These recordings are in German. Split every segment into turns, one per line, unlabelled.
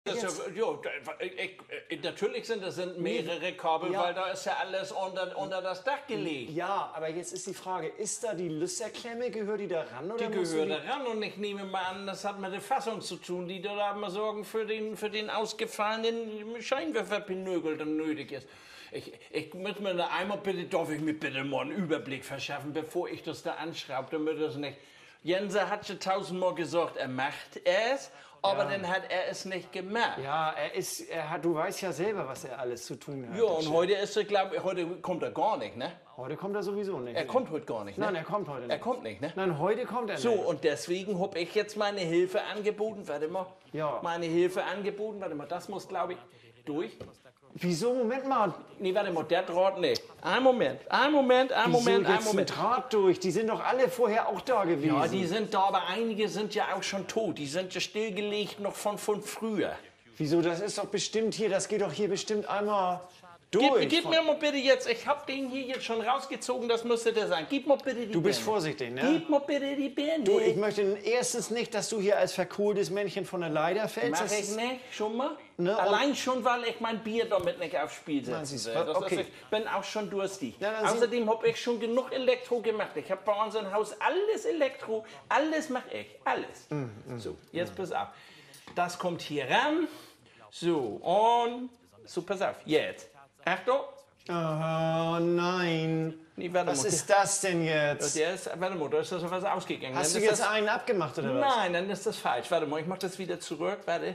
Natürlich sind mehrere Kabel, weil da ist ja alles unter das Dach gelegt.
Ja, aber jetzt ist die Frage, ist da die Lüsterklemme, gehört die da ran? Oder
die gehört da ran und ich nehme mal an, das hat mit der Fassung zu tun, die da mal sorgen für den ausgefallenen Scheinwerferpinögel, der nötig ist. Ich muss mir da einmal darf ich mir bitte mal einen Überblick verschaffen, bevor ich das da anschraube, damit das nicht... Jense hat schon tausendmal gesagt, er macht es. Aber dann hat er es nicht gemacht.
Ja, du weißt ja selber, was er alles zu tun hat.
Ja, und heute ist er, heute kommt er gar nicht, ne?
Heute kommt er sowieso nicht.
Er kommt heute gar nicht, ne?
Nein, er kommt heute nicht.
Er kommt nicht, ne?
Nein, heute kommt er nicht.
So, und deswegen habe ich jetzt meine Hilfe angeboten. Warte mal.
Ja.
Meine Hilfe angeboten. Warte mal, das muss, glaube ich, durch.
Wieso? Moment mal.
Nee, warte mal, der Draht nicht. Ein Moment.
Ein Draht durch? Die sind doch alle vorher auch da gewesen.
Ja, die sind da, aber einige sind ja auch schon tot. Die sind ja stillgelegt noch von früher.
Wieso? Das ist doch bestimmt hier, das geht doch hier bestimmt einmal durch.
Gib mir mal bitte jetzt, ich hab den hier jetzt schon rausgezogen, das müsste der sein. Gib mal bitte die Birne.
Du bist vorsichtig, ne?
Gib mal bitte die Birne.
Du, ich möchte erstens nicht, dass du hier als verkohltes Männchen von der Leiter fällst.
Mach ich nicht, schon mal.
Ne,
allein schon, weil ich mein Bier damit nicht aufs Spiel setzen will.
Okay.
Ich bin auch schon durstig.
Ja,
außerdem habe ich schon genug Elektro gemacht. Ich habe bei unserem Haus alles Elektro, alles mache ich, alles. So, jetzt pass auf. Das kommt hier ran. So, und so, pass auf, jetzt. Achtung.
Oh nein.
Nee,
was ist das denn jetzt?
Warte mal, da ist das was ausgegangen.
Hast du jetzt einen abgemacht oder was?
Nein, dann ist das falsch. Warte mal, ich mach das wieder zurück. Warte.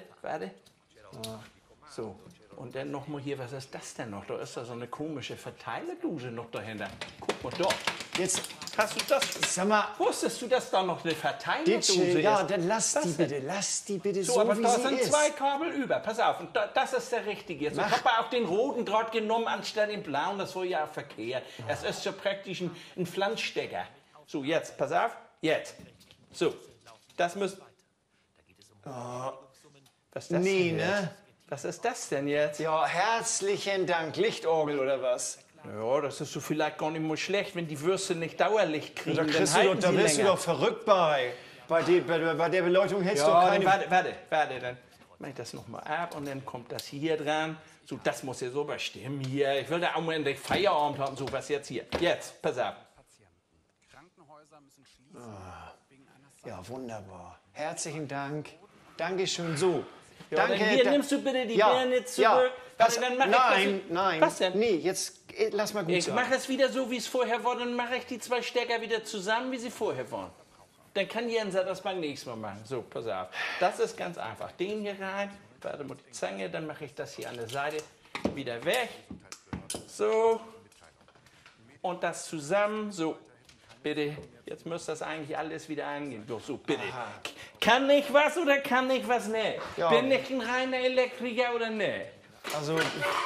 So. Und dann noch mal hier, was ist das denn noch? Da ist da so eine komische Verteilerdusche noch dahinter. Guck mal da.
Jetzt
hast du das?
Sag mal,
wusstest du, dass da noch eine Verteilerdusche ist?
Ja, dann lass die bitte so,
aber
wie
da
sie
sind
ist.
2 Kabel über. Pass auf, und das ist der richtige. Jetzt. Ich habe auch den roten Draht genommen anstatt den blauen. Das war ja auch verkehrt. Es ist ja praktisch ein Pflanzstecker. So, jetzt, pass auf. Jetzt. So, das müsst... Was ist das denn
ne?
Jetzt? Was ist das denn jetzt?
Ja, herzlichen Dank. Lichtorgel oder was?
Ja, das ist so vielleicht gar nicht mal schlecht, wenn die Würste nicht Dauerlicht kriegen.
Da wirst du doch verrückt bei. Bei der Beleuchtung hältst du doch keine...
Warte, dann mach ich das nochmal ab und dann kommt das hier dran. So, das muss ja so bestimmen hier. Ich will da auch mal endlich Feierabend haben. So, was jetzt hier? Jetzt, pass auf.
Ja, wunderbar. Herzlichen Dank. Dankeschön. So.
Ja,
danke.
Dann hier nimmst du bitte die Birne zurück.
Nein.
Was denn?
Nee, jetzt lass mal gut sein.
Ich mache es wieder so, wie es vorher war. Dann mache ich die 2 Stecker wieder zusammen, wie sie vorher waren. Dann kann Jenser das beim nächsten Mal machen. So, pass auf. Das ist ganz einfach. Den hier rein. Warte mal die Zange. Dann mache ich das hier an der Seite wieder weg. So. Und das zusammen. So. Bitte. Jetzt müsste das eigentlich alles wieder angehen. So, bitte.
Aha.
Kann ich was oder kann ich was nicht?
Ja.
Bin ich ein reiner Elektriker oder nicht?
Also,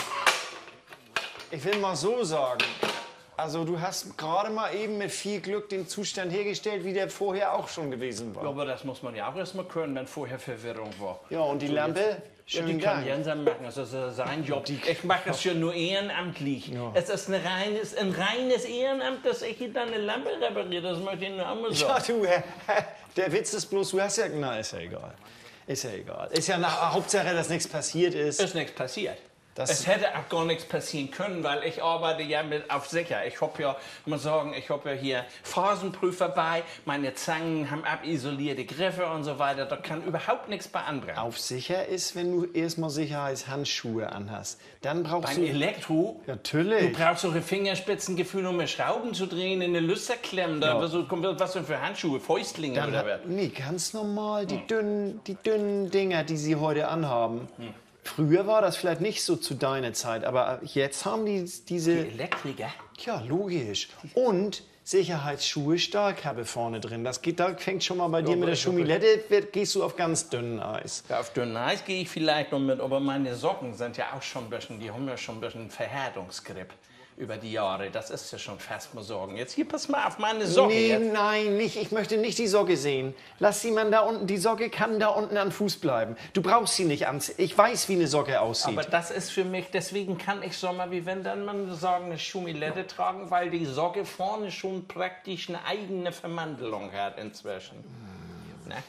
ich will mal so sagen. Also, du hast gerade mal eben mit viel Glück den Zustand hergestellt, wie der vorher auch schon gewesen war.
Ja, aber das muss man ja auch erstmal können, wenn vorher Verwirrung war.
Ja, und die Lampe?
Ja, die kann Jenser machen, das ist sein Job. Ich mache das ja nur ehrenamtlich. Ja. Es ist ein reines Ehrenamt, dass ich hier dann eine Lampe repariere, das möchte ich nur einmal sagen.
Ja, der Witz ist bloß, du hast ja, na, ist ja egal. Ist ja egal. Ist ja nach Hauptsache, dass nichts passiert ist.
Ist nichts passiert. Es hätte auch gar nichts passieren können, weil ich arbeite ja auf sicher. Ich habe ja, muss sagen, ich habe ja hier Phasenprüfer bei, meine Zangen haben abisolierte Griffe und so weiter. Da kann überhaupt nichts bei anbrennen.
Auf sicher ist, wenn du erstmal Sicherheitshandschuhe anhast. Dann brauchst du...
Beim Elektro?
Natürlich.
Du brauchst so ein Fingerspitzengefühl, um mit Schrauben zu drehen, in eine Lüster klemmen. Ja. Was denn für Handschuhe? Fäustlinge
dann
oder was?
Nee, ganz normal, die dünnen Dinger, die sie heute anhaben. Früher war das vielleicht nicht so zu deiner Zeit, aber jetzt haben diese...
Die Elektriker?
Ja, logisch. Und Sicherheitsschuhe, Stahlkappe vorne drin. Da fängt schon mal bei dir mit der Schumilette, gehst du auf ganz dünnem Eis.
Ja, auf dünnem Eis gehe ich vielleicht noch mit, aber meine Socken sind ja auch schon ein bisschen, die haben ja schon ein bisschen Verhärtungsgrip über die Jahre. Das ist ja schon fast mal Sorgen. Jetzt hier, pass mal auf meine Socke.
Nee,
jetzt.
nein, nicht. Ich möchte nicht die Socke sehen. Lass sie mal da unten. Die Socke kann da unten am Fuß bleiben. Du brauchst sie nicht anziehen. Ich weiß, wie eine Socke aussieht.
Aber das ist für mich, deswegen kann ich so mal, wie wenn dann man sagen, eine Schumilette tragen, weil die Socke vorne schon praktisch eine eigene Vermandelung hat inzwischen. Ne?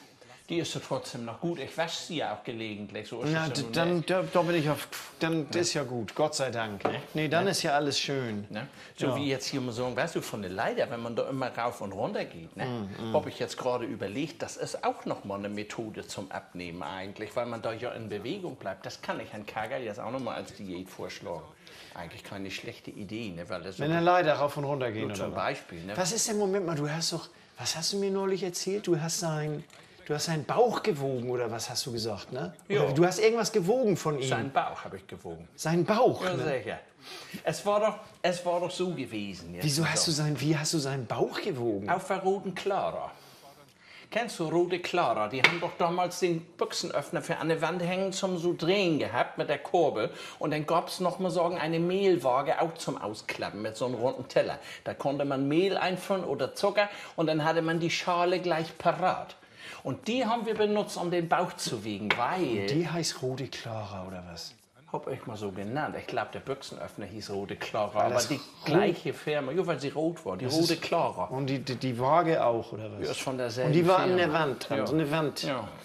Die ist ja trotzdem noch gut. Ich wasche sie ja auch gelegentlich. So ist
Na,
es ja nun
dann,
nicht.
da bin ich auf. Dann das ist ja gut, Gott sei Dank. Nee, dann ist ja alles schön.
Ne? So wie jetzt hier mal sagen, weißt du, von der Leiter, wenn man da immer rauf und runter geht. Ne? Ob ich jetzt gerade überlegt, das ist auch noch mal eine Methode zum Abnehmen eigentlich, weil man da ja in Bewegung bleibt. Das kann ich Herrn Kager jetzt auch noch mal als Diät vorschlagen. Eigentlich keine schlechte Idee, ne? Weil das so
Wenn er leider rauf und runter gehen
so
oder
zum
was?
Beispiel. Ne?
Was ist denn, Moment mal, du hast doch, was hast du mir neulich erzählt? Du hast seinen Bauch gewogen oder was hast du gesagt, ne?
Ja.
Oder du hast irgendwas gewogen von ihm.
Seinen Bauch habe ich gewogen.
Sein Bauch,
Ja,
ne?
sicher. Es war doch so gewesen. Jetzt
Wieso
so.
wie hast du seinen Bauch gewogen?
Auf der Roten Clara. Kennst du Rote Clara? Die haben doch damals den Büchsenöffner für eine Wand hängen zum so drehen gehabt mit der Kurbel. Und dann gab es noch mal sagen eine Mehlwaage auch zum Ausklappen mit so einem runden Teller. Da konnte man Mehl einfüllen oder Zucker und dann hatte man die Schale gleich parat. Und die haben wir benutzt, um den Bauch zu wiegen, weil...
Die heißt Rote Clara oder was?
Hab ich mal so genannt. Ich glaube, der Büchsenöffner hieß Rote Clara. Aber
das
die gleiche Firma, ja, weil sie rot war, die Rote Clara.
Und die Waage auch oder was?
Ja, ist von derselben
Und die war
Firma.
an der Wand dran,
Ja.
so eine Wandwaage.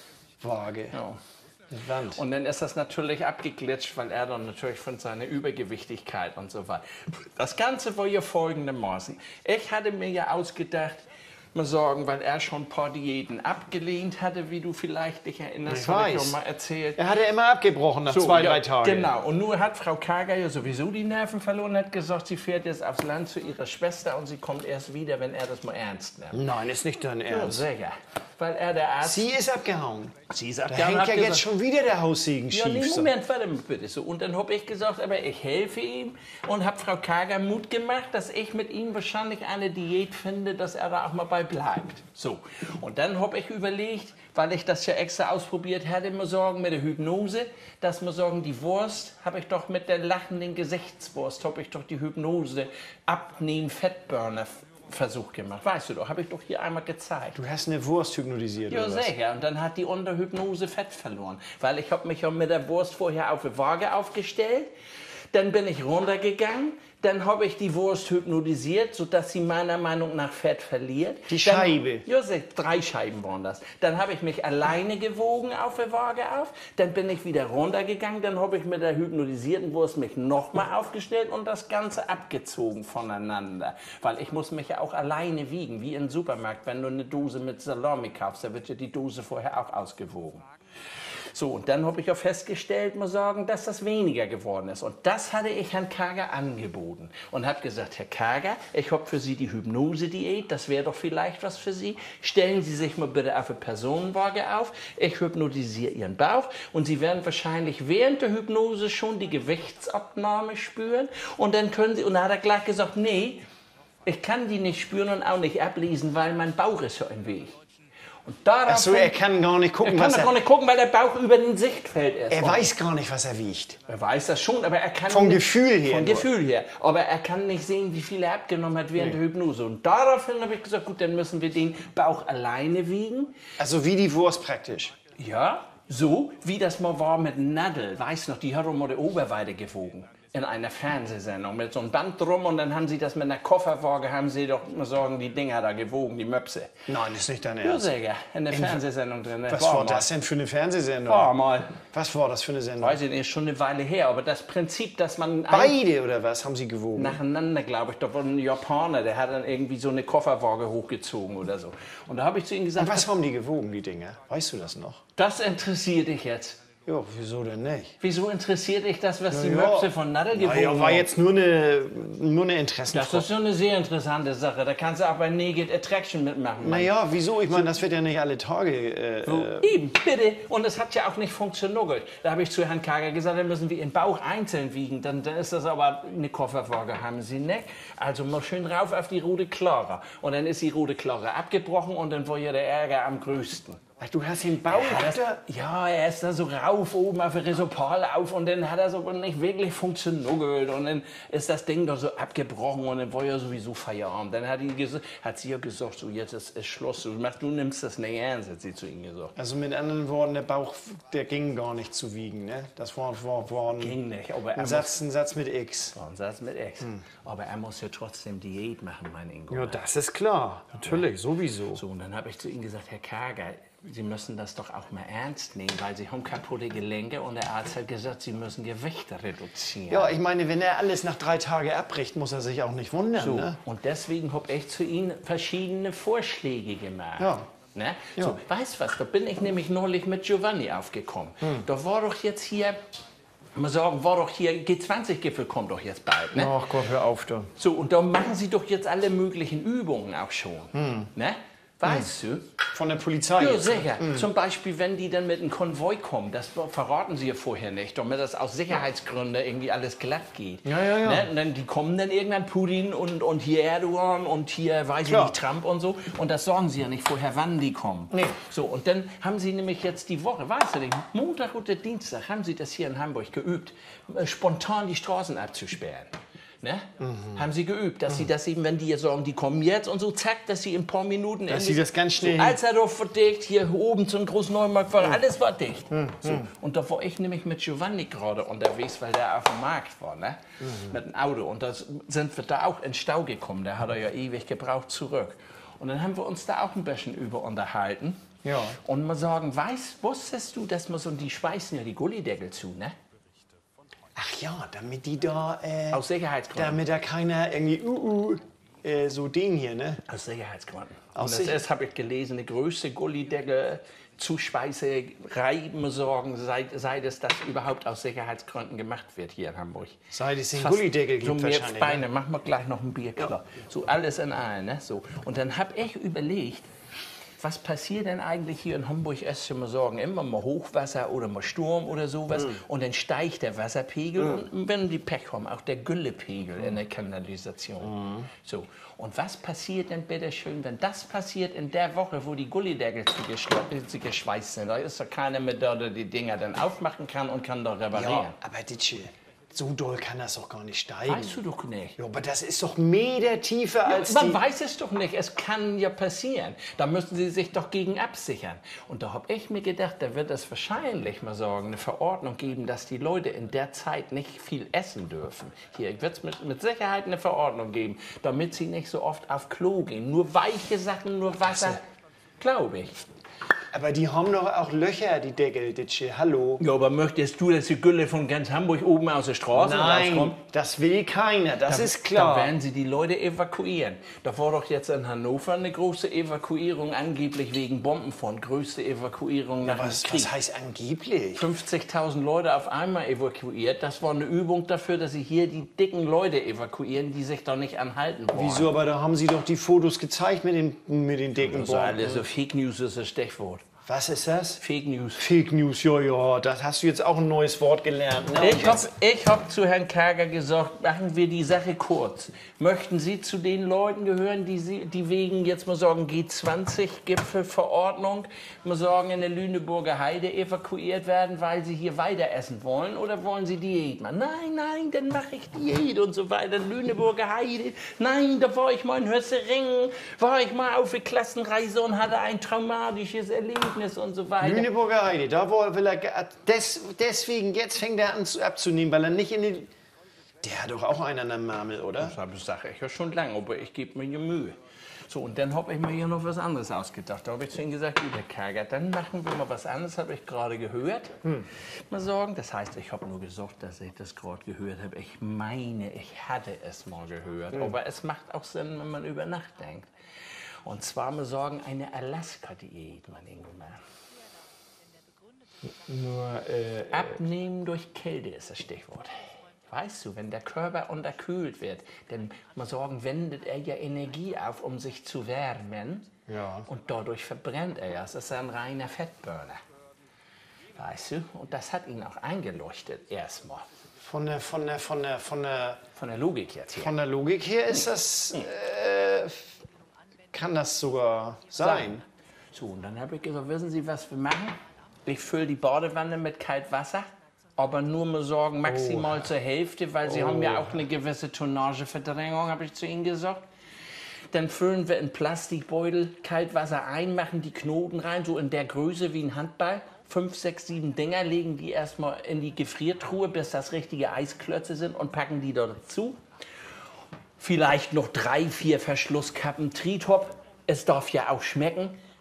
Ja.
Eine Wand.
Und dann ist das natürlich abgeglitscht, weil er dann natürlich von seiner Übergewichtigkeit und so weiter. Das Ganze war ja folgendermaßen. Ich hatte mir ja ausgedacht, mal sagen, weil er schon ein paar Diäten abgelehnt hatte, wie du vielleicht dich erinnerst,
Ich
habe ich
weiß.
auch mal erzählt.
Er hat ja immer abgebrochen nach
So,
2,
ja,
3 Tagen.
Genau, und nur hat Frau Kager ja sowieso die Nerven verloren, hat gesagt, sie fährt jetzt aufs Land zu ihrer Schwester und sie kommt erst wieder, wenn er das mal ernst nimmt.
Nein, ist nicht dein
Ja,
Ernst.
sicher. Weil er der Arzt...
Sie ist abgehauen.
Sie ist
Da
abgehauen,
hängt
hat
ja
gesagt,
jetzt schon wieder der Haussegen
ja, nee,
schief. so.
Moment, warte mal bitte. So, und dann habe ich gesagt, aber ich helfe ihm und habe Frau Kager Mut gemacht, dass ich mit ihm wahrscheinlich eine Diät finde, dass er da auch mal bei bleibt. So, und dann habe ich überlegt, weil ich das ja extra ausprobiert hatte, muss sagen, mit der Hypnose, dass man sagen, die Wurst habe ich doch mit der lachenden Gesichtswurst, habe ich doch die Hypnose abnehmen Fettburner Versuch gemacht. Weißt du doch, habe ich doch hier einmal gezeigt.
Du hast eine Wurst hypnotisiert,
Ja,
oder was?
sicher. Und dann hat die unter Hypnose Fett verloren. Weil ich habe mich ja mit der Wurst vorher auf die Waage aufgestellt. Dann bin ich runtergegangen. Dann habe ich die Wurst hypnotisiert, sodass sie meiner Meinung nach Fett verliert.
Die
Dann,
Scheibe?
Ja, 3 Scheiben waren das. Dann habe ich mich alleine gewogen auf der Waage auf. Dann bin ich wieder runtergegangen. Dann habe ich mit der hypnotisierten Wurst mich nochmal aufgestellt und das Ganze abgezogen voneinander. Weil ich muss mich ja auch alleine wiegen, wie im Supermarkt. Wenn du eine Dose mit Salami kaufst, da wird ja die Dose vorher auch ausgewogen. So, und dann habe ich auch festgestellt, muss sagen, dass das weniger geworden ist. Und das hatte ich Herrn Kager angeboten und habe gesagt, Herr Kager, ich habe für Sie die Hypnose-Diät, das wäre doch vielleicht was für Sie. Stellen Sie sich mal bitte auf eine Personenwaage auf, ich hypnotisiere Ihren Bauch und Sie werden wahrscheinlich während der Hypnose schon die Gewichtsabnahme spüren und dann können Sie, und dann hat er gleich gesagt, nee, ich kann die nicht spüren und auch nicht ablesen, weil mein Bauch ist ja im Weg. Und
Ach so, er kann gar nicht gucken,
er kann
was
doch gar nicht gucken, weil der Bauch über den Sichtfeld ist.
Er weiß gar nicht, was er wiegt.
Er weiß das schon, aber er kann
Vom
nicht,
Gefühl her
Vom
nur.
Gefühl her. Aber er kann nicht sehen, wie viel er abgenommen hat während der Hypnose. Und daraufhin habe ich gesagt, gut, dann müssen wir den Bauch alleine wiegen.
Also wie die Wurst praktisch.
Ja, so wie das mal war mit Nadel. Weiß noch, die hat mal die Oberweite gewogen. In einer Fernsehsendung mit so einem Band drum und dann haben sie das mit einer Kofferwaage, haben sie doch mal sagen, die Dinger da gewogen, die Möpse.
Nein, das ist nicht dein
Ja,
Ernst.
sicher, in der Fernsehsendung drin.
Was war das denn für eine Fernsehsendung?
War mal.
Was war das für eine Sendung?
Weiß ich nicht, ist schon eine Weile her, aber das Prinzip, dass man
Beide oder was haben sie gewogen?
nacheinander, glaube ich, da war ein Japaner, der hat dann irgendwie so eine Kofferwaage hochgezogen oder so. Und da habe ich zu ihm gesagt,
Und was haben die gewogen, die Dinger? Weißt du das noch?
das interessiert dich jetzt.
Ja, wieso denn nicht?
Wieso interessiert dich das, was die
Ja.
Möpse von Nadel gewogen
Ja, war
haben?
jetzt nur eine
Das
Interessenfrage.
ist schon eine sehr interessante Sache. Da kannst du auch bei Naked Attraction mitmachen.
Naja, wieso? Ich meine, das wird ja nicht alle Tage.
Eben, bitte. Und es hat ja auch nicht funktioniert. Da habe ich zu Herrn Kager gesagt, dann müssen wir Ihren Bauch einzeln wiegen. Dann ist das aber eine Kofferwaage, haben Sie nicht. Also mal schön rauf auf die Rote Clara. Und dann ist die Rote Clara abgebrochen und dann war ja der Ärger am größten.
Ach, du hast den Bauch da.
Ja, er ist da so rauf oben auf der Resopal auf und dann hat er so nicht wirklich funktioniert und dann ist das Ding da so abgebrochen und dann war ja sowieso Feierabend. Dann hat sie ja gesagt, so jetzt ist Schluss, du nimmst das nicht ernst, hat sie zu ihm gesagt.
Also mit anderen Worten, der Bauch, der ging gar nicht zu wiegen, ne? Das war
Ging nicht, aber er
ein Satz mit X.
war ein Satz mit X. Aber er muss ja trotzdem Diät machen, mein Ingo.
Ja, das ist klar. Natürlich, sowieso.
So, und dann habe ich zu ihm gesagt, Herr Kager, Sie müssen das doch auch mal ernst nehmen, weil Sie haben kaputte Gelenke und der Arzt hat gesagt, Sie müssen Gewichte reduzieren.
Ja, ich meine, wenn er alles nach 3 Tagen abbricht, muss er sich auch nicht wundern.
So,
Ne?
und deswegen habe ich zu Ihnen verschiedene Vorschläge gemacht.
Ja.
Ne?
Ja.
So, weißt was, da bin ich nämlich neulich mit Giovanni aufgekommen. Da war doch jetzt hier, mal sagen, war doch hier, G20-Gipfel kommt doch jetzt bald. Ne?
Ach Gott, hör auf, du.
So, und da machen Sie doch jetzt alle möglichen Übungen auch schon. Ne? Weißt du?
Von der Polizei
Ja,
jetzt, ne?
sicher. Zum Beispiel, wenn die dann mit einem Konvoi kommen, das verraten sie ja vorher nicht, damit das aus Sicherheitsgründen irgendwie alles glatt geht.
Ja.
Ne? Und dann, die kommen dann irgendwann Putin und hier Erdogan und hier, weiß ich
Klar.
nicht, Trump und so. Und das sagen sie ja nicht vorher, wann die kommen.
Nee.
So, und dann haben sie nämlich jetzt die Woche, weißt du nicht, Montag oder Dienstag haben sie das hier in Hamburg geübt, spontan die Straßen abzusperren. Ne? Haben sie geübt, dass sie das eben, wenn die jetzt sagen, die kommen jetzt und so, zack, dass sie in ein paar Minuten...
Dass sie das ganz schnell...
So, Alsterdorf war dicht, hier oben zum großen Neumarkt war, alles war dicht. So, und da war ich nämlich mit Giovanni gerade unterwegs, weil der auf dem Markt war, ne? Mit dem Auto. Und da sind wir da auch in Stau gekommen, der hat er ja ewig gebraucht zurück. Und dann haben wir uns da auch ein bisschen über unterhalten.
Ja.
Und mal sagen, wusstest du, dass man so, die schweißen ja die Gullideckel zu, ne?
Ach ja, damit die da...
Aus Sicherheitsgründen.
damit da keiner irgendwie... so den hier, ne?
Aus Sicherheitsgründen.
Aus
Und das ist, habe ich gelesen, die größte Gullideckel Zuspeiserei, muss sagen, seit es das überhaupt aus Sicherheitsgründen gemacht wird hier in Hamburg.
Seit es den Gullideckel gibt
so mehr
wahrscheinlich.
Beine, machen wir gleich noch ein Bier klar. So alles in allem, ne? So. Und dann habe ich überlegt, was passiert denn eigentlich hier in Hamburg? Erst mal sagen, immer mal Hochwasser oder mal Sturm oder sowas. Und dann steigt der Wasserpegel und wenn die Pech haben, auch der Güllepegel in der Kanalisation. So. Und was passiert denn bitte schön, wenn das passiert in der Woche, wo die Gullideckel geschweißt sind? Da ist doch keiner mehr da, der die Dinger dann aufmachen kann und kann da reparieren.
Ja, aber Ditsche, so doll kann das doch gar nicht steigen.
Weißt du doch nicht.
Ja, aber das ist doch Meter tiefer als
Man
die...
weiß es doch nicht, es kann ja passieren. Da müssen sie sich doch gegen absichern. Und da habe ich mir gedacht, da wird es wahrscheinlich mal sagen, eine Verordnung geben, dass die Leute in der Zeit nicht viel essen dürfen. Hier wird es mit Sicherheit eine Verordnung geben, damit sie nicht so oft auf Klo gehen. Nur weiche Sachen, nur Wasser, glaube ich.
Aber die haben doch auch Löcher, die Deckel, Ditsche. Hallo?
Ja, aber möchtest du, dass die Gülle von ganz Hamburg oben aus der Straße rauskommt?
Nein, das will keiner, das ist
Da
klar.
werden sie die Leute evakuieren. Da war doch jetzt in Hannover eine große Evakuierung, angeblich wegen Bombenfund. Größte Evakuierung nach dem Krieg.
Was heißt angeblich?
50.000 Leute auf einmal evakuiert. Das war eine Übung dafür, dass sie hier die dicken Leute evakuieren, die sich doch nicht anhalten wollen.
Wieso, aber da haben sie doch die Fotos gezeigt mit den dicken
Also
Bomben.
alles so Fake News ist das Stichwort.
Was ist das?
Fake News.
Fake News, ja, das hast du jetzt auch ein neues Wort gelernt. Ne?
Ich hab zu Herrn Kager gesagt, machen wir die Sache kurz. Möchten Sie zu den Leuten gehören, die wegen, jetzt mal sagen, G20-Gipfelverordnung, mal sagen, in der Lüneburger Heide evakuiert werden, weil sie hier weiter essen wollen? Oder wollen Sie Diät machen? Nein, dann mache ich Diät und so weiter. Lüneburger Heide. Nein, da war ich mal in Hösseringen, war ich mal auf eine Klassenreise und hatte ein traumatisches Erlebnis und so weiter.
Lüneburger Heide, da will er... Deswegen, jetzt fängt er an abzunehmen, weil er nicht in den... Der hat doch auch einen an der Marmel, oder?
Das sage ich ja schon lange, aber ich gebe mir Mühe. So, und dann habe ich mir hier noch was anderes ausgedacht. Da habe ich zu ihm gesagt, gut, Herr Kager, dann machen wir mal was anderes, habe ich gerade gehört. Mal sagen, das heißt, ich habe nur gesagt, dass ich das gerade gehört habe. Ich meine, ich hatte es mal gehört. Aber es macht auch Sinn, wenn man über Nacht denkt. Und zwar mal sagen, eine Alaska-Diät, mein Ingmar. Abnehmen durch Kälte ist das Stichwort. Weißt du, wenn der Körper unterkühlt wird, dann mal sagen, wendet er ja Energie auf, um sich zu wärmen.
Ja.
Und dadurch verbrennt er ja. Das ist ein reiner Fettburner. Weißt du? Und das hat ihn auch eingeleuchtet erstmal.
Von der
Logik jetzt hier.
Von der Logik her ist das... kann das sogar sein.
So, und dann habe ich gesagt, wissen Sie, was wir machen? Ich fülle die Badewanne mit kaltem Wasser, aber nur mal sagen, maximal zur Hälfte, weil Sie haben ja auch eine gewisse Tonnageverdrängung, habe ich zu Ihnen gesagt. Dann füllen wir in Plastikbeutel Kaltwasser ein, machen die Knoten rein, so in der Größe wie ein Handball. 5, 6, 7 Dinger, legen die erstmal in die Gefriertruhe, bis das richtige Eisklötze sind und packen die dort dazu. Vielleicht noch 3, 4 Verschlusskappen Tritop. Es darf ja auch schmecken.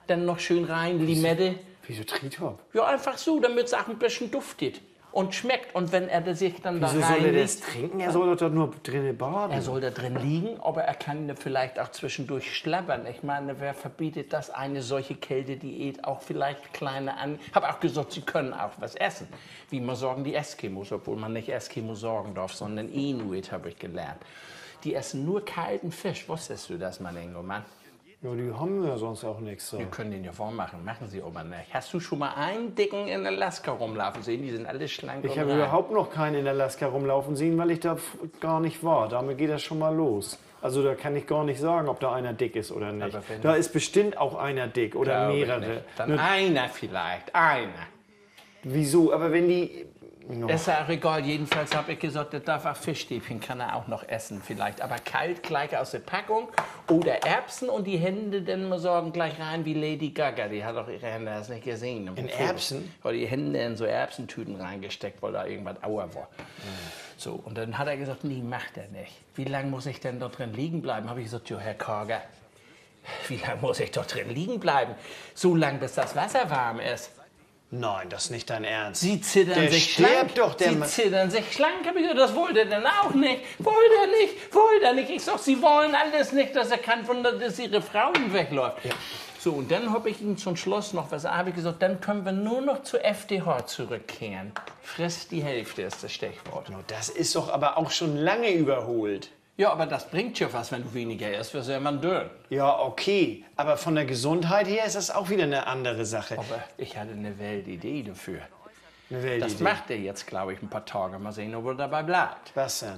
dann noch schön rein, Limette.
Wieso Tritop?
Ja, einfach so, damit es auch ein bisschen duftet und schmeckt. Und wenn er sich dann da
Wieso soll er
reinlegt,
das trinken? Er soll doch nur drinnen baden.
er soll da drin liegen, aber er kann vielleicht auch zwischendurch schlabbern. Ich meine, wer verbietet das, eine solche Kältediät auch vielleicht kleine an... Ich habe auch gesagt, sie können auch was essen. Wie man sagen die Eskimos, obwohl man nicht Eskimo sagen darf, sondern Inuit, habe ich gelernt. Die essen nur kalten Fisch. Wusstest du das, mein Engelmann?
Ja, die haben ja sonst auch nichts. So.
Wir können den ja vormachen, machen sie aber nicht. Hast du schon mal einen Dicken in Alaska rumlaufen sehen? Die sind alle schlank
Ich
und
habe
rein.
überhaupt noch keinen in Alaska rumlaufen sehen, weil ich da gar nicht war. Damit geht das schon mal los. Also da kann ich gar nicht sagen, ob da einer dick ist oder nicht. Da ist bestimmt auch einer dick oder
Glaube ich
mehrere.
nicht. Dann einer vielleicht, einer.
Wieso? Aber wenn die... No.
Ist ja auch egal, jedenfalls habe ich gesagt, der darf auch Fischstäbchen, kann er auch noch essen vielleicht. Aber kalt gleich aus der Packung oder Erbsen und die Hände dann mal sagen gleich rein wie Lady Gaga. Die hat auch ihre Hände, hast nicht gesehen.
In Erbsen?
Oder die Hände in so Erbsentüten reingesteckt, weil da irgendwas auer war. So, und dann hat er gesagt, nee, macht er nicht. Wie lange muss ich denn da drin liegen bleiben? Habe ich gesagt, jo, Herr Kager, wie lange muss ich doch drin liegen bleiben? So lange, bis das Wasser warm ist.
Nein, das ist nicht dein Ernst.
Sie zittern
Der
sich
stirbt
schlank.
doch, der
Sie
Mann.
zittern sich schlank. Hab ich gesagt, das wollte er dann auch nicht. Wollte er nicht, wollte er nicht. Ich sag, Sie wollen alles nicht, dass er kann, dass Ihre Frau ihm wegläuft. Ja. So, und dann habe ich ihm zum Schluss noch was, habe ich gesagt, dann können wir nur noch zu FDH zurückkehren. Frisst die Hälfte ist das Stichwort.
Das ist doch aber auch schon lange überholt.
Ja, aber das bringt ja was, wenn du weniger isst, wirst du ja man dünn.
Ja, okay. Aber von der Gesundheit her ist das auch wieder eine andere Sache.
Aber ich hatte eine Weltidee dafür.
Eine Weltidee.
Das macht er jetzt, glaube ich, ein paar Tage. Mal sehen, ob er dabei bleibt.
Was denn?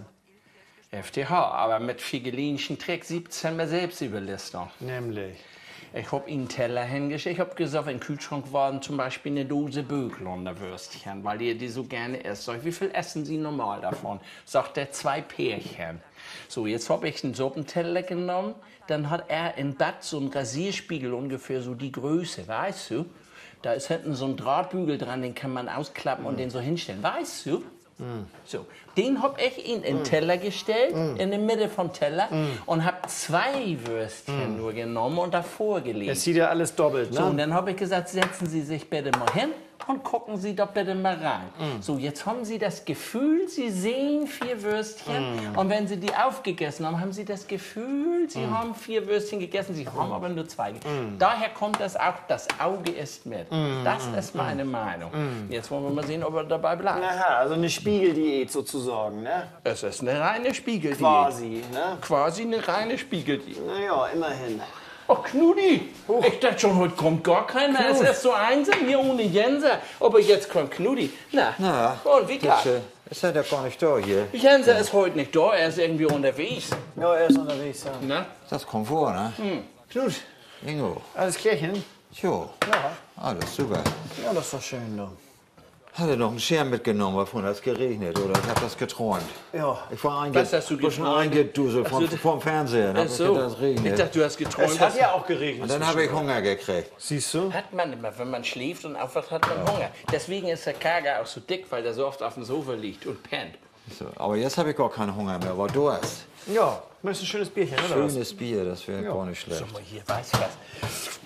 FDH, aber mit figelinischen Trick 17 mehr Selbstüberlistung.
Nämlich?
Ich hab ihm einen Teller hingeschickt. Ich hab gesagt, im Kühlschrank waren zum Beispiel eine Dose Böglunder Würstchen, weil ihr die so gerne esst. Sag ich, wie viel essen Sie normal davon? Sagt er, 2 Pärchen. So, jetzt hab ich einen Suppenteller genommen. Dann hat er im Bad so einen Rasierspiegel, ungefähr so die Größe, weißt du? Da ist hinten so ein Drahtbügel dran, den kann man ausklappen und den so hinstellen, weißt du? So, den hab ich in den Teller gestellt, in der Mitte vom Teller und hab 2 Würstchen nur genommen und davor gelegt.
Jetzt sieht ja alles doppelt, ne?
So, und dann habe ich gesagt, setzen Sie sich bitte mal hin und gucken Sie doch bitte mal rein. So, jetzt haben Sie das Gefühl, Sie sehen 4 Würstchen und wenn Sie die aufgegessen haben, haben Sie das Gefühl, Sie haben 4 Würstchen gegessen, Sie haben aber nur 2 gegessen. Daher kommt das auch, das Auge isst mit. Das ist meine Meinung. Jetzt wollen wir mal sehen, ob er dabei bleibt.
Aha, also eine Spiegeldiät sozusagen, ne?
Es ist eine reine Spiegeldiät.
Quasi, ne?
Quasi eine reine Spiegeldiät.
Naja, immerhin.
Oh, Knudi! Ich dachte schon, heute kommt gar keiner. Es ist so einsam hier ohne Jenser. Aber jetzt kommt Knudi. Na, und wie geht's?
Ist er doch gar nicht da hier.
Jenser ist heute nicht da, er ist irgendwie unterwegs.
Ja, er ist unterwegs, ja.
Na?
Das kommt vor, ne?
Knut,
Ingo.
alles klärchen?
Jo.
Ja.
Alles super.
Ja, das ist doch schön, du.
Hat er noch einen Schirm mitgenommen, wovon hat es geregnet, oder? Ich habe das geträumt.
Ja.
Ich war
Was hast du
bisschen
geträumt?
eingeduselt
Ach so,
vom Fernseher.
Ach so.
Das
Ich
regnet.
dachte, du hast geträumt.
Es hat ja auch geregnet.
Und dann habe ich Hunger gekriegt.
Siehst du?
Hat man immer, wenn man schläft und aufwacht, hat man Hunger. Deswegen ist der Kager auch so dick, weil er so oft auf dem Sofa liegt und pennt.
So, aber jetzt habe ich gar keinen Hunger mehr, aber du hast.
Ja. Möchtest du ein schönes Bierchen, oder was?
Schönes Bier, das wäre gar nicht schlecht.
Schau mal hier, weißt du was?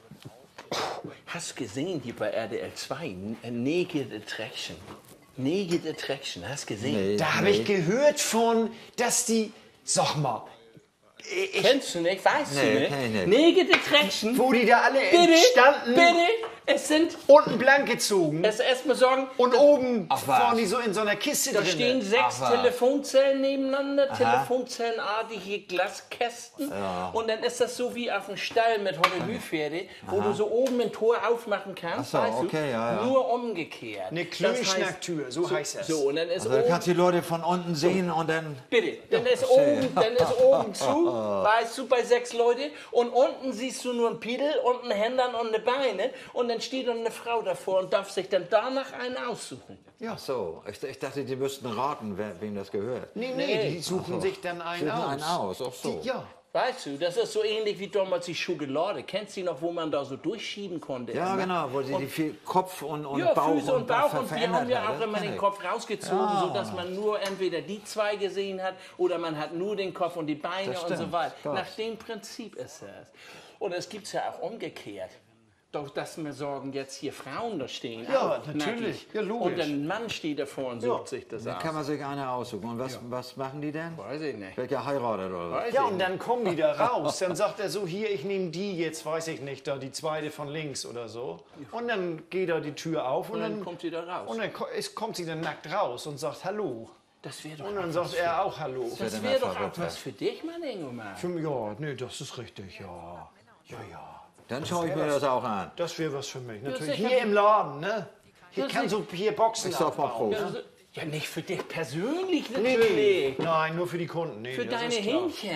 Hast du gesehen hier bei RDL 2, Naked Attraction? Naked Attraction, hast du gesehen?
Nee.
Da habe ich gehört von, dass die... Sag mal,
Kennst du nicht, weißt
Nee,
du nicht?
kenn ich nicht.
Naked Attraction.
wo die da alle
Bitte,
standen,
bitte, es sind,
unten blank gezogen
es erstmal sagen,
und oben
Ach, was?
fahren die so in so einer Kiste
da
drin.
stehen 6
Ach, was?
Telefonzellen nebeneinander, telefonzellenartige Glaskästen.
Ja.
Und dann ist das so wie auf dem Stall mit Hollywood-Pferde, wo du so oben ein Tor aufmachen kannst,
Ach so,
weißt du?
okay, ja.
Nur umgekehrt.
Eine
Das heißt,
Klönschnacktür, so heißt das.
So, und dann ist
Also, dann
oben,
kannst du die Leute von unten sehen und dann.
bitte, dann ist oben zu, weißt du, bei 6 Leute und unten siehst du nur ein Piedel und ein Händern und eine Beine und dann steht dann eine Frau davor und darf sich dann danach einen aussuchen.
Ja, so. Ich dachte, die müssten raten, wem das gehört.
Nee, die suchen sich dann einen
Suchen
aus.
einen aus, ach so.
Ja.
Weißt du, das ist so ähnlich wie damals die Schokolade. Kennst du noch, wo man da so durchschieben konnte?
Ja,
immer?
genau, wo sie die viel Kopf und
Ja,
Bauch
Füße und Bauch und wir
verändert
haben ja
hat.
auch
Das
immer
kenn
den
ich.
Kopf rausgezogen,
Ja.
sodass man nur entweder die 2 gesehen hat oder man hat nur den Kopf und die Beine
Das
und so
stimmt,
weiter.
Gott.
Nach dem Prinzip ist das. Und es gibt es ja auch umgekehrt. Doch, dass wir sagen, jetzt hier Frauen da stehen.
Ja,
auch
natürlich.
nackig.
Ja, logisch.
Und ein Mann steht davor und sucht sich das
Dann
aus.
kann man sich eine aussuchen. Und was machen die denn?
Weiß ich nicht.
Welcher heiratet oder was?
Weiß
Ja,
ich
und dann kommen die da raus. Dann sagt er so, hier, ich nehme die jetzt, weiß ich nicht, da die zweite von links oder so. Und dann geht da die Tür auf und
dann kommt sie da raus.
Und dann kommt sie dann nackt raus und sagt Hallo.
Das wäre doch,
Und dann sagt er auch Hallo.
das wär doch auch was für dich, mein Ingemar.
Ja, nee, das ist richtig, ja. Ja.
Dann schaue ich mir das auch an.
Das wäre was für mich. Natürlich.
sicher.
Hier im Laden, ne? Hier
Ja,
kannst du hier Boxen
Ich sag mal
aufbauen.
Prost.
Ja, nicht für dich persönlich
Nee,
natürlich.
nein, nur für die Kunden. Nee,
Für
das
deine
ist klar.
Hähnchen.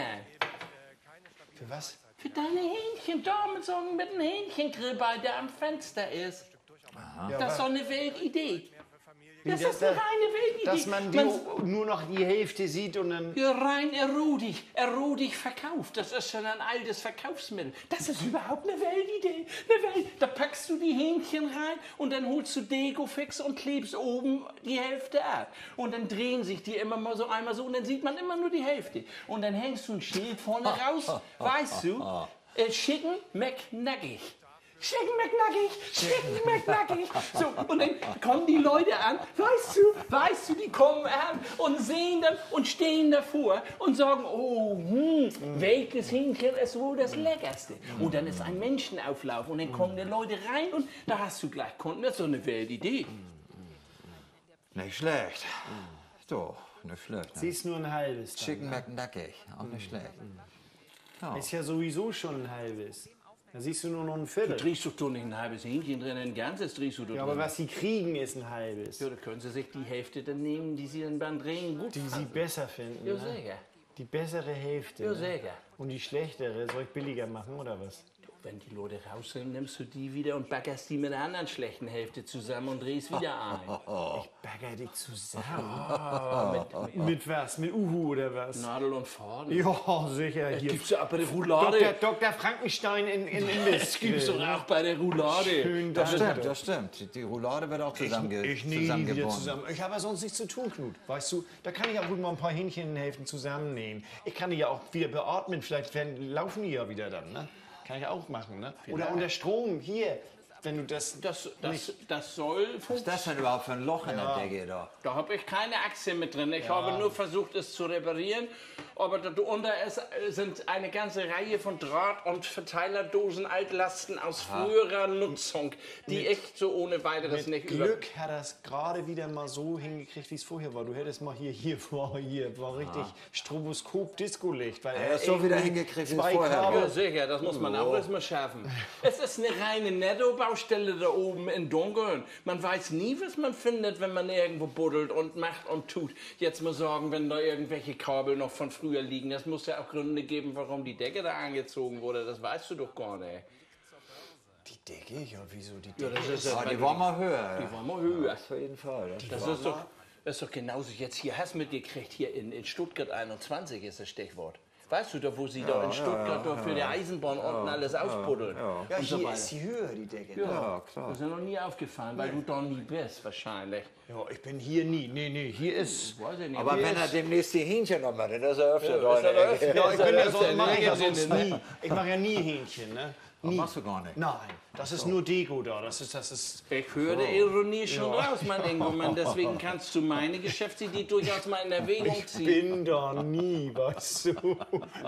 Für was?
Für deine Hähnchen, da mit so einem Hähnchengrill bei, der am Fenster ist.
Ja,
Das ist doch eine Weltidee. Das
das-
ist eine reine Weltidee.
Dass man nur noch die Hälfte sieht und dann...
Ja, rein erotisch verkauft. Das ist schon ein altes Verkaufsmittel. Das ist überhaupt eine Weltidee. Da packst du die Hähnchen rein und dann holst du Deko-Fix und klebst oben die Hälfte ab. Und dann drehen sich die immer mal so einmal so und dann sieht man immer nur die Hälfte. Und dann hängst du ein Schild vorne raus, weißt du, Chicken McNuggig. Chicken McNuggig. So, und dann kommen die Leute an, weißt du, die kommen an und sehen dann und stehen davor und sagen, oh, welches Hähnchen ist wohl das Leckerste? Und dann ist ein Menschenauflauf und dann kommen die Leute rein und da hast du gleich Kunden. Das ist so eine Weltidee.
Nicht schlecht. So, nicht schlecht. Ne?
Sie ist nur ein halbes.
Chicken McNuggig, auch nicht schlecht.
Ist ja sowieso schon ein halbes. Da siehst du nur noch ein
Du
Viertel.
drehst doch nicht ein halbes Hähnchen drin, ein ganzes drehst du doch
Ja, aber
drin.
was sie kriegen, ist ein halbes.
Ja, da können sie sich die Hälfte dann nehmen, die sie dann beim Drehen gut
Die sie
fanden.
besser finden.
Ja,
Ne?
sicher.
Die bessere Hälfte.
Ja,
Ne?
sicher.
Und die schlechtere, soll ich billiger machen oder was?
Wenn die Leute raus sind, nimmst du die wieder und baggerst die mit der anderen schlechten Hälfte zusammen und drehst wieder ein.
Ich bagger die zusammen. Mit was? Mit Uhu oder was?
Nadel und Faden.
Ja, sicher. Hier.
Gibt's ja auch bei der Roulade.
Dr. Frankenstein in Imbiss.
Das gibt's doch auch bei der Roulade.
Schön
Das
Dank.
stimmt, das stimmt. Die Roulade wird auch
Ich nähe die wieder
zusammengebunden.
zusammen. Ich habe ja sonst nichts zu tun, Knut. Weißt du, da kann ich auch gut mal ein paar Hähnchenhälften zusammennähen. Ich kann die ja auch wieder beatmen. Vielleicht laufen die ja wieder dann, ne? Kann ich auch machen, ne? Oder unter Strom, hier. Wenn du das...
Das soll
Was ist
funktionieren.
das denn überhaupt für ein Loch in der Decke da?
Da habe ich keine Aktien mit drin. Ich habe nur versucht, es zu reparieren. Aber darunter sind eine ganze Reihe von Draht- und Verteilerdosen Altlasten aus früherer Nutzung, die echt so ohne weiteres nicht
Glück hat er es gerade wieder mal so hingekriegt, wie es vorher war. Du hättest mal hier war richtig Stroboskop-Disco-Licht. Weil
Er ist so wieder hingekriegt, wie es
zwei
vorher war.
Ja,
Kabel,
sicher, das muss man auch erstmal schaffen. Es ist eine reine Nettobaustelle da oben in Dunkeln. Man weiß nie, was man findet, wenn man irgendwo buddelt und macht und tut. Jetzt mal sagen, wenn da irgendwelche Kabel noch von früher liegen, das muss ja auch Gründe geben, warum die Decke da angezogen wurde. Das weißt du doch gar nicht.
Die Decke? Ja, wieso die
Ja,
Decke?
das ist
Ah, die war mal höher.
Die war mal höher.
Auf jeden Fall.
Das ist doch genauso. Jetzt hier hast du mitgekriegt, hier in Stuttgart 21 ist das Stichwort. Weißt du doch, wo sie da in Stuttgart doch für die Eisenbahn unten alles ausbuddeln?
Ja,
und so
hier
weiter.
ist die Höhe, die Decke.
Ja, klar.
Das ist ja noch nie aufgefallen, weil du da nie bist, wahrscheinlich.
Ja, ich bin hier nie. Nee, hier ist...
Weiß ich nicht.
Aber wenn er demnächst die Hähnchen noch macht, dann ist er öfter da.
ist er öfter.
Ja, ich bin ja
das
so,
ja
mach ich ja
nicht.
sonst nie. Ich mache ja nie Hähnchen, ne? Nie.
Machst du gar nicht.
Nein, das ist nur Deko da. Das ist
Ich höre die Ironie schon raus, mein Engelmann. Deswegen kannst du meine Geschäftsidee durchaus mal in Erwägung ziehen.
bin da nie, weißt du.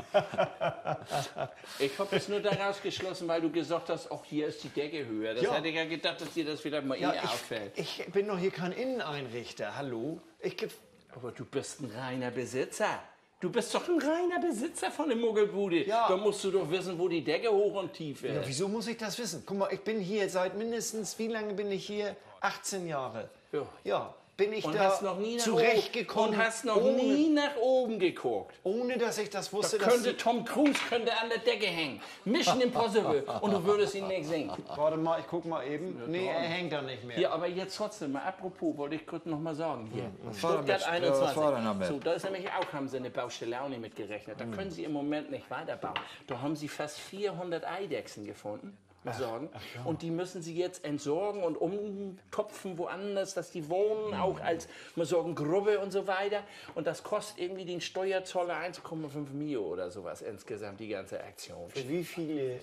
Ich habe es nur daraus geschlossen, weil du gesagt hast, auch hier ist die Decke höher. Das
Ja.
hätte ich ja gedacht, dass dir das vielleicht mal eher auffällt.
Ich bin doch hier kein Inneneinrichter. Hallo?
Aber du bist ein reiner Besitzer. Du bist doch ein reiner Besitzer von der Muggelbude.
Ja.
Da musst du doch wissen, wo die Decke hoch und tief ist.
Ja, wieso muss ich das wissen? Guck mal, ich bin hier seit mindestens, wie lange bin ich hier? 18 Jahre.
Ja.
Ja, bin ich
Und
da
hast noch nie nach
zurechtgekommen.
oben, und hast noch
ohne,
nie nach oben geguckt.
ohne dass ich das wusste.
Könnte Tom Cruise könnte an der Decke hängen. Mission Impossible. Und du würdest ihn nicht sehen.
Warte mal, ich guck mal eben. Nee, er hängt da nicht mehr.
Ja, aber jetzt trotzdem mal, apropos, wollte ich kurz noch mal sagen. Hier,
war
Stuttgart
damit?
21.
Was war denn damit?
So, da ist nämlich auch, haben sie eine Baustelle auch nicht mitgerechnet. Da können sie im Moment nicht weiterbauen. Da haben sie fast 400 Eidechsen gefunden. mal sagen. Und die müssen sie jetzt entsorgen und umtopfen woanders, dass die wohnen, auch als, mal sagen, Grubbe und so weiter. Und das kostet irgendwie den Steuerzahler 1,5 Mio oder sowas insgesamt, die ganze Aktion.
Für wie viele?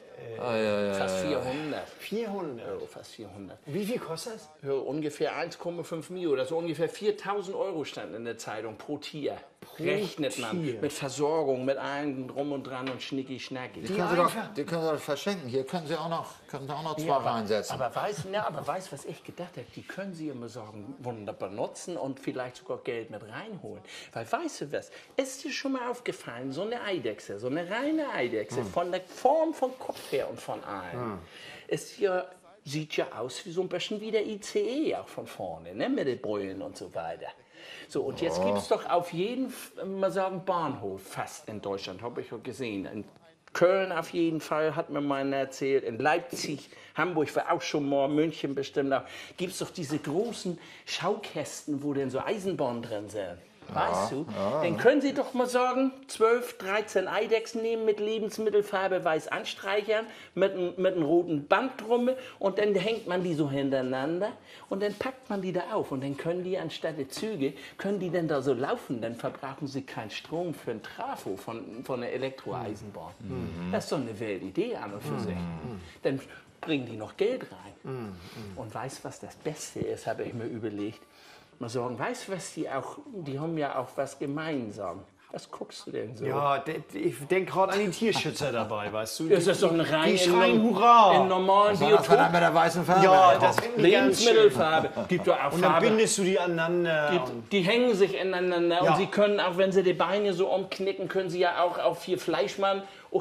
Fast 400.
400.
Euro, fast 400.
Wie viel kostet das?
Ja, ungefähr 1,5 Mio, das so ungefähr 4.000 Euro stand in der Zeitung pro Tier. Rechnet man
Tier.
mit Versorgung, mit allem drum und dran und schnicki-schnacki.
Die können Sie doch verschenken. Hier können Sie auch noch zwei reinsetzen.
Aber weißt du, was ich gedacht habe? Die können Sie immer sagen, wunderbar benutzen und vielleicht sogar Geld mit reinholen. Weil, weißt du was, ist dir schon mal aufgefallen, so eine Eidechse, so eine reine Eidechse, von der Form, vom Kopf her und von allem, ist ja, sieht ja aus wie so ein bisschen wie der ICE, auch von vorne, ne? Mit den Beulen und so weiter. So, und jetzt gibt es doch auf jeden mal sagen, Bahnhof fast in Deutschland, habe ich ja gesehen. In Köln auf jeden Fall, hat mir mal erzählt. In Leipzig, Hamburg war auch schon mal, München bestimmt auch. Gibt es doch diese großen Schaukästen, wo denn so Eisenbahnen drin sind. Weißt du? Dann können Sie doch mal sagen, 12, 13 Eidechsen nehmen, mit Lebensmittelfarbe weiß anstreichern, mit einem roten Band drum und dann hängt man die so hintereinander und dann packt man die da auf und dann können die anstatt der Züge, können die dann da so laufen, dann verbrauchen sie keinen Strom für ein Trafo von der Elektroeisenbahn. Das ist doch eine Weltidee an und für sich. Dann bringen die noch Geld rein. Und weißt du, was das Beste ist, habe ich mir überlegt. Mal sagen, weißt du, was die haben ja auch was gemeinsam. Was guckst du denn so?
Ja, ich denke gerade an die Tierschützer dabei, weißt du?
Das ist doch ein rein
Die schreien Hurra!
in normalen
Das war
Biotop.
mit der weißen Farbe.
Ja, das finde ich ganz schön.
Lebensmittelfarbe. Gibt doch auch
Und dann
Farbe.
bindest du die aneinander.
Die hängen sich ineinander
Ja.
und sie können auch, wenn sie die Beine so umknicken, können sie ja auch auf 4 Fleischmann,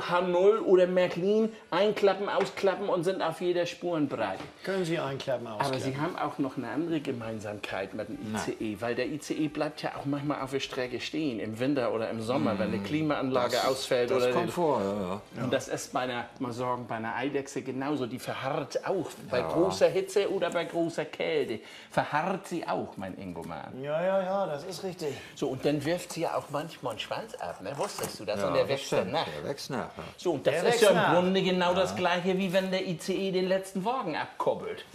H0 oder Märklin einklappen, ausklappen und sind auf jeder Spurenbreite.
Können Sie einklappen,
Aber
ausklappen.
sie haben auch noch eine andere Gemeinsamkeit mit dem ICE, weil der ICE bleibt ja auch manchmal auf der Strecke stehen, im Winter oder im Sommer, wenn die Klimaanlage ausfällt.
Das
oder
kommt vor, ja.
Und das ist bei einer Eidechse genauso. Die verharrt auch bei großer Hitze oder bei großer Kälte. Verharrt sie auch, mein Ingoman.
Ja, das ist richtig.
So, und dann wirft sie ja auch manchmal einen Schwanz ab, ne? Wusstest du das? Und der wächst dann nach.
Der wächst nach. Ja.
So, und das
Der
ist
wächst
ja im
nach.
Grunde genau das Gleiche, wie wenn der ICE den letzten Wagen abkoppelt.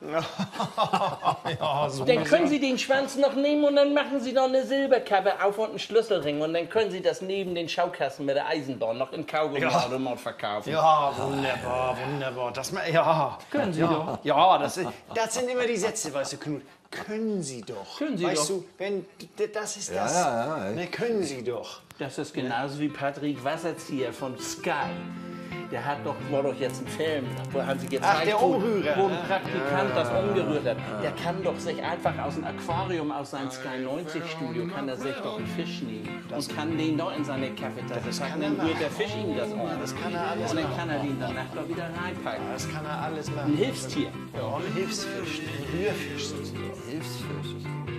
Ja, so
Dann können Sie den Schwanz noch nehmen und dann machen Sie noch eine Silberkappe auf und einen Schlüsselring und dann können Sie das neben den Schaukasten mit der Eisenbahn noch in Kaugummiautomat verkaufen.
Ja, wunderbar, wunderbar. Ja.
Können Sie doch.
Ja, das sind immer die Sätze, weißt du, Knut. Können Sie doch.
Können Sie
weißt
doch.
du, wenn das ist das.
Ja,
Ne, können Sie doch.
Das ist genauso wie Patrick Wasserzieher von Sky. Der war doch jetzt ein Film, wo haben sie gezeigt,
Ach, der
wo
Umrührer,
ein
ne?
Praktikant das umgerührt hat. Der kann doch sich einfach aus dem Aquarium, aus seinem Sky 90 Studio, kann er sich doch einen Fisch nehmen und kann den doch in seine Kaffeetasse packen. Dann rührt der Fisch ihm das um.
Das kann er alles
Und dann
machen.
kann er den danach doch wieder reinpacken.
Das kann er alles
Ein
machen.
Hilfstier.
Ja, ein Hilfsfisch, ein Rührfisch sozusagen.
Hilfsfisch.